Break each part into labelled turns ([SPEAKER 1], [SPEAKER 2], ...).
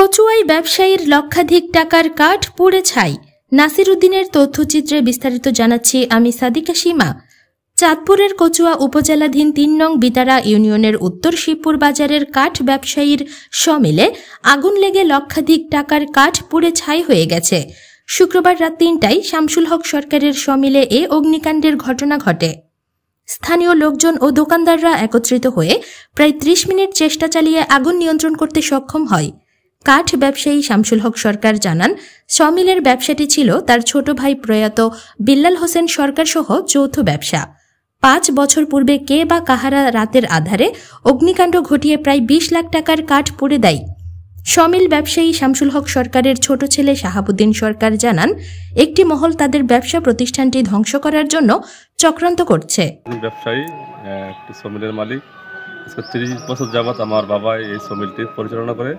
[SPEAKER 1] কচুয়ায় ব্যবসায়ীর লক্ষাধিক টাকার কাঠ পুড়ে ছাই। নাসির উদ্দিনের তথ্যচিত্রে বিস্তারিত জানাচ্ছি আমি সাদিকা সীমা। চাঁদপুরের কচুয়া উপজেলাধীন ৩ নং বিতারা ইউনিয়নের উত্তর শিবপুর বাজারের কাঠ ব্যবসায়ীর সমিলে আগুন লেগে লক্ষাধিক টাকার কাঠ পুড়ে ছাই হয়ে গেছে। শুক্রবার রাত ৩টায় শামসুল হক সরকারের সমিলে এ অগ্নিকাণ্ডের ঘটনা ঘটে। স্থানীয় লোকজন ও দোকানদাররা একত্রিত হয়ে প্রায় ৩০ মিনিট চেষ্টা চালিয়ে আগুন নিয়ন্ত্রণ করতে সক্ষম হয়। কাঠ ব্যবসায়ী শামসুল হক সরকার জানান, সমিলের ব্যবসাটি ছিল তার ছোট ভাই প্রয়াত বিল্লাল হোসেন সরকার সহ যৌথ ব্যবসা। ৫ বছর পূর্বে কে বা কাহারা রাতের আধারে অগ্নিকাণ্ড ঘটিয়ে প্রায় ২০ লাখ টাকার কাঠ পুড়ে দেয়। সমিল ব্যবসায়ী শামসুল হক সরকারের ছোট ছেলে শাহাবুদ্দিন সরকার জানান, একটি মহল তাদের ব্যবসা প্রতিষ্ঠানটি ধ্বংস করার জন্য চক্রান্ত করছে।
[SPEAKER 2] ব্যবসায়ী একটি সমিলের মালিক। ৩০ বছর যাবৎ আমার বাবা এই সমিলটি পরিচালনা করে।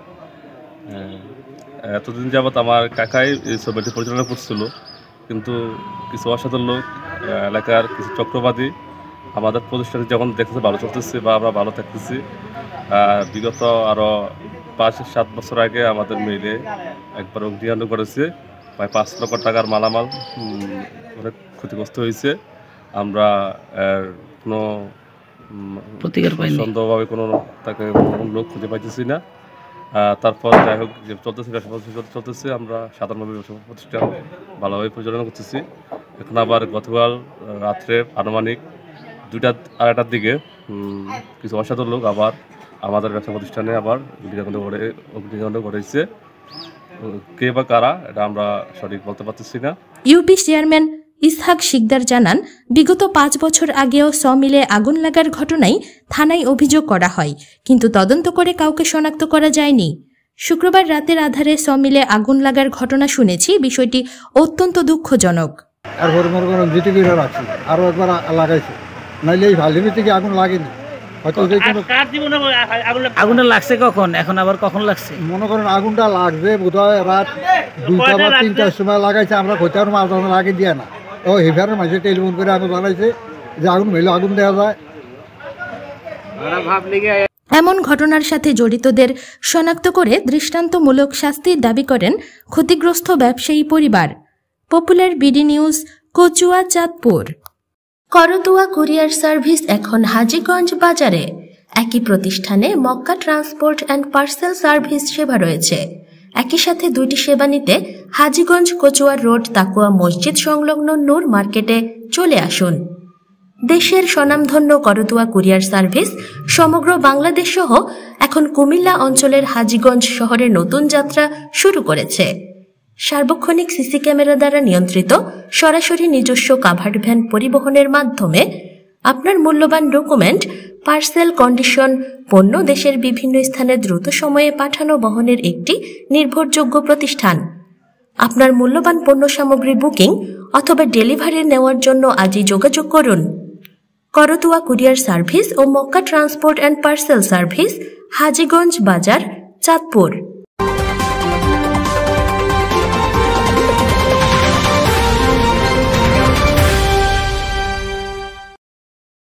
[SPEAKER 2] এতদিন যাবৎ আমার কাকাই এই সমিলটি পরিচালনা করছিল, কিন্তু কিছু অসাধারণ লোক, এলাকার কিছু চক্রবাদী আমাদের প্রতিষ্ঠানে যখন দেখতেছে ভালো চলতেছে বা আমরা ভালো থাকতেছি, বিগত আরও ৫-৭ বছর আগে আমাদের মিলে একবার অগ্নিকাণ্ড করেছে। প্রায় ৫ লক্ষ টাকার মালামাল অনেক ক্ষতিগ্রস্ত হয়েছে। আমরা কোনো সন্দেহভাবে কোনো তাকে লোক খুঁজে পাইতেছি না। তারপর যাই হোক যে চলতেছে, আমরা সাধারণভাবে ব্যবসা প্রতিষ্ঠান ভালোভাবে পরিচালনা করতেছি। এখন আবার গতকাল রাত্রে আনুমানিক 2টা-2:30টার দিকে কিছু অসাধু লোক আবার আমাদের ব্যবসা প্রতিষ্ঠানে আবার অগ্নিকাণ্ড ঘটেছে। কে বা কারা এটা আমরা সঠিক বলতে পারতেছি না।
[SPEAKER 1] ইউপি চেয়ারম্যান ইসহাক শিকদার জানান, বিগত ৫ বছর আগেও সমিলে আগুন লাগার ঘটনায় থানায় অভিযোগ করা হয়, কিন্তু তদন্ত করে কাউকে শনাক্ত করা যায়নি। শুক্রবার রাতের আধারে সমিলে আগুন লাগার ঘটনা শুনেছি, বিষয়টি অত্যন্ত দুঃখজনক।
[SPEAKER 3] আরো একবার লাগাইছে, নাইলে এই ভালিমি থেকে আগুন লাগেনি।
[SPEAKER 4] আগুনটা লাগছে কখন, এখন আবার কখন লাগছে?
[SPEAKER 3] মনে করেন আগুনটা লাগবে বোধহয় রাত 2টা বা 3টার সময় লাগাইছে। আমরা কোথাও মাছ আগে দিয়ে না, ও হেভারের মাঝে টেলিফোন করে আগুন জানাইছে যে আগুন মেলে আগুন দেওয়া যায়।
[SPEAKER 1] এমন ঘটনার সাথে জড়িতদের শনাক্ত করে দৃষ্টান্তমূলক শাস্তির দাবি করেন ক্ষতিগ্রস্ত ব্যবসায়ী পরিবার। Popular BD news, Kachua, Chandpur. Karatoya courier service এখন হাজীগঞ্জ বাজারে। একই প্রতিষ্ঠানে Makka transport and parcel service সেবা রয়েছে। একই সাথে 2টি সেবা নিতে হাজীগঞ্জ কচুয়া রোড তাকুয়া মসজিদ সংলগ্ন নূর মার্কেটে চলে আসুন। দেশের স্বনামধন্য করতোয়া কুরিয়ার সার্ভিস সমগ্র বাংলাদেশ সহ এখন কুমিল্লা অঞ্চলের হাজীগঞ্জ শহরে নতুন যাত্রা শুরু করেছে। সার্বক্ষণিক সিসি ক্যামেরা দ্বারা নিয়ন্ত্রিত সরাসরি নিজস্ব কাভার্ড ভ্যান পরিবহনের মাধ্যমে আপনার মূল্যবান ডকুমেন্ট, পার্সেল, কন্ডিশন, পণ্য দেশের বিভিন্ন স্থানে দ্রুত সময়ে পাঠানো বহনের একটি নির্ভরযোগ্য প্রতিষ্ঠান। আপনার মূল্যবান পণ্য সামগ্রী বুকিং অথবা ডেলিভারি নেওয়ার জন্য আজই যোগাযোগ করুন। করতোয়া কুরিয়ার সার্ভিস ও Makka transport and parcel service, Hajiganj বাজার, চাঁদপুর।